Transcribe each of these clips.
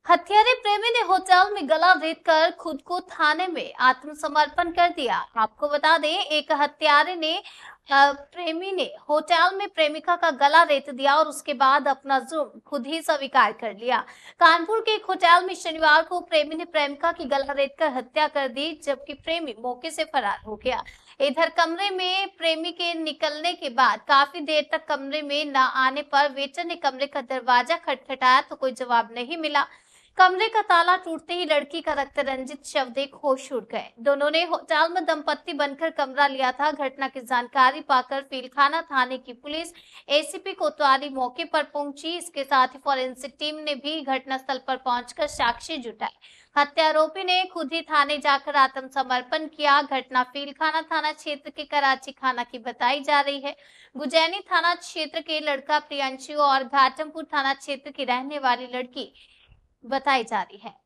हत्यारे प्रेमी ने होटल में गला रेतकर खुद को थाने में आत्मसमर्पण कर दिया। आपको बता दें, एक हत्यारे ने प्रेमी ने होटल में प्रेमिका का गला रेत दिया और उसके बाद अपना जुर्म खुद ही स्वीकार कर लिया। कानपुर के एक होटल में शनिवार को प्रेमी ने प्रेमिका की गला रेतकर हत्या कर दी, जबकि प्रेमी मौके से फरार हो गया। इधर कमरे में प्रेमी के निकलने के बाद काफी देर तक कमरे में न आने पर वेटर ने कमरे का दरवाजा खटखटाया तो कोई जवाब नहीं मिला। कमरे का ताला टूटते ही लड़की का रक्त रंजित शव देख होश उड़ गए। दोनों ने होटल में दंपत्ति बनकर कमरा लिया था। घटना की जानकारी पाकर फीलखाना थाने की पुलिस एसीपी कोतवाली मौके पर पहुंची। इसके साथ ही फॉरेंसिक टीम ने भी घटनास्थल पर पहुंचकर साक्ष्य जुटाए। हत्यारोपी ने खुद ही थाने जाकर आत्मसमर्पण किया। घटना फीलखाना थाना क्षेत्र के कराची खाना की बताई जा रही है। गुजैनी थाना क्षेत्र के लड़का प्रियंशु और घाटमपुर थाना क्षेत्र की रहने वाली लड़की बताई जा रही है।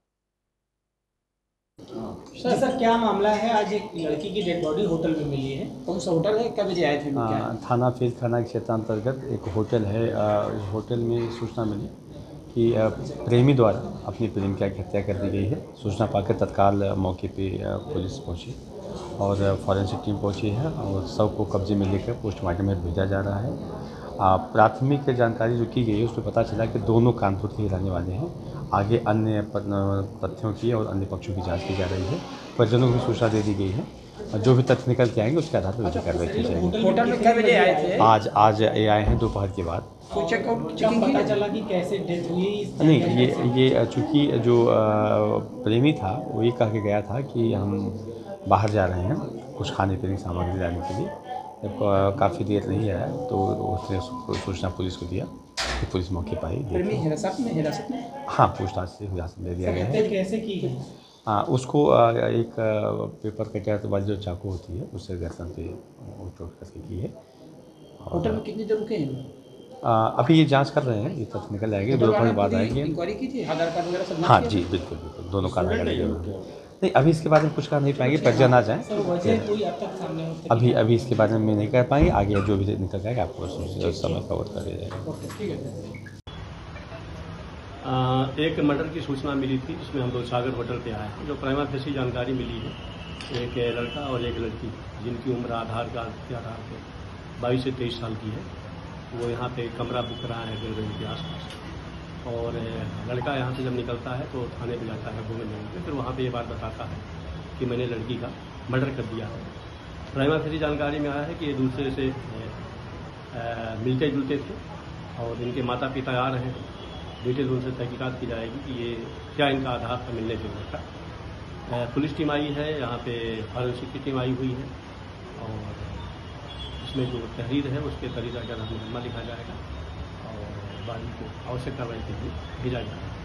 सर क्या मामला है? आज एक लड़की की डेड बॉडी होटल में मिली है। कौन सा होटल है, कब बजे आए थे? थाना फीलखाना के क्षेत्रांतर्गत एक होटल है। इस होटल में सूचना मिली कि प्रेमी द्वारा अपनी प्रेमिका की हत्या कर दी गई है। सूचना पाकर तत्काल मौके पे पुलिस पहुंची और फॉरेंसिक टीम पहुंची है और शव को कब्जे में लेकर पोस्टमार्टम में भेजा जा रहा है। प्राथमिक जानकारी जो की गई है उसमें पता चला कि दोनों कानपुर के रहने वाले हैं। आगे अन्य तथ्यों की और अन्य पक्षों की जांच की जा रही है। परिजनों को भी सूचना दे दी गई है और जो भी तथ्य निकल के आएंगे उसके आधार पर कार्रवाई की जाएगी। होटल में कितने बजे आए थे? आज ये आए हैं दोपहर के बाद। पता चला कि कैसे डेथ हुई? नहीं, ये चूँकि जो प्रेमी था वो ये कह के गया था कि हम बाहर जा रहे हैं कुछ खाने पीने की सामग्री लाने के लिए। जब काफ़ी देर नहीं आया तो उसने सूचना पुलिस को दिया कि पुलिस मौके पर आई। प्रेमी हिरासत में? हाँ, पूछताछ से हिरासत में दिया गया है। कैसे की है? उसको एक पेपर कटर वाली जो चाकू होती है उससे गर्दन पे चोट करके की है। होटल में कितने जन रुके हैं? अभी ये जांच कर रहे हैं, ये तथ्य निकल आएंगे, दोपहर के बाद आएंगे। इंक्वायरी की थी, आधार कार्ड वगैरह सब? हाँ जी, बिल्कुल दोनों कार्ड लगेंगे। नहीं, अभी इसके बारे में कुछ कर नहीं पाएंगे, परिजन आ जाएँ। अभी इसके बारे में नहीं कर पाएंगे। आगे जो भी निकल जाएगा आपको समय कवर कर दिया जाएगा। एक मर्डर की सूचना मिली थी जिसमें हम लोग सागर होटल पे आए हैं। जो प्राइमा फेसी जानकारी मिली है, एक लड़का और एक लड़की जिनकी उम्र आधार कार्ड के आधार पर 22 से 23 साल की है, वो यहाँ पे कमरा बुक रहा है रेलवे के आसपास। और लड़का यहाँ से जब निकलता है तो थाने पे जाता है घूमने में, फिर वहाँ पे ये बात बताता है कि मैंने लड़की का मर्डर कर दिया है। प्राइमा फेसी जानकारी में आया है कि ये दूसरे से मिलते जुलते थे और इनके माता पिता आ रहे हैं। डिटेल उनसे तहकीकात की जाएगी कि ये क्या इनका आधार था मिलने जुलने का। पुलिस टीम आई है, यहाँ पे फॉरेंसिक की टीम आई हुई है और इसमें जो तहरीर है उसके तरीका का मुकदमा लिखा जाएगा और बाद में आवश्यक कार्रवाई के लिए भेजा जाएगा।